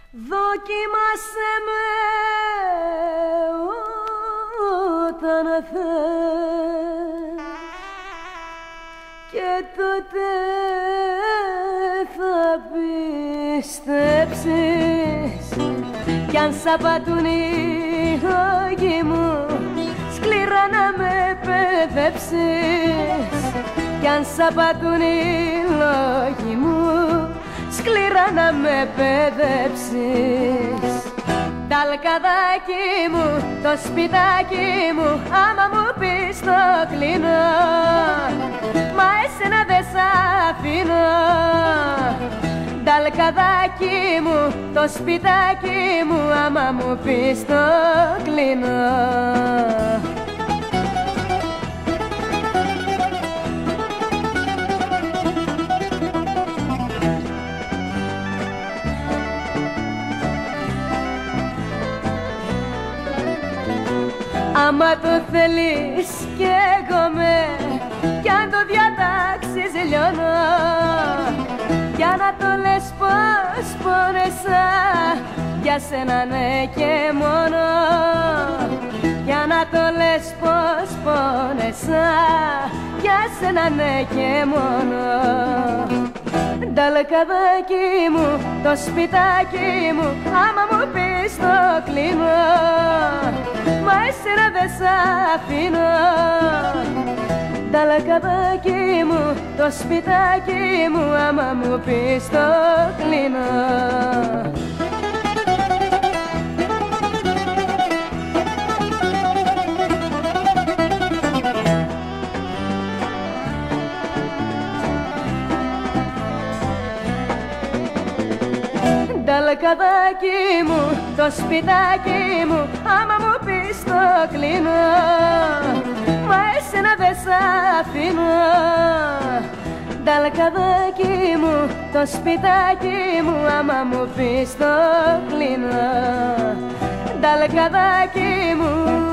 Δοκίμασέ με όταν θες και τότε θα πιστέψεις. Κι αν σ' απατούν οι λόγοι μου, σκληρά να με παιδέψεις. Κι αν σ' απατούν οι λόγοι μου, σκληρά να με παιδέψεις. Τ' αλκαδάκι μου, το σπιτάκι μου, άμα μου πεις το κλείνω, μα εσένα δεν σ' αφήνω. Τ' αλκαδάκι μου, το σπιτάκι μου, άμα μου πεις το κλείνω. Άμα το θέλεις κι εγώ με, κι αν το διατάξεις λιώνω. Για να το λες πως πόνεσα, για σένα ναι και μόνο. Για να το λες πως πόνεσα, για σένα ναι και μόνο. Τ' αλκαδάκι μου, το σπιτάκι μου, άμα μου πεις το κλείνω, μα εσένα δεν σ' αφήνω. Τ' αλκαδάκι μου, το σπιτάκι μου, άμα μου πεις το κλείνω. Τ' αλκαδάκι μου, το σπιτάκι μου, άμα μου πεις το κλείνω, μα εσένα δεν σ' αφήνω. Τ' αλκαδάκι μου, το σπιτάκι μου, άμα μου πεις το κλείνω. Τ' αλκαδάκι μου.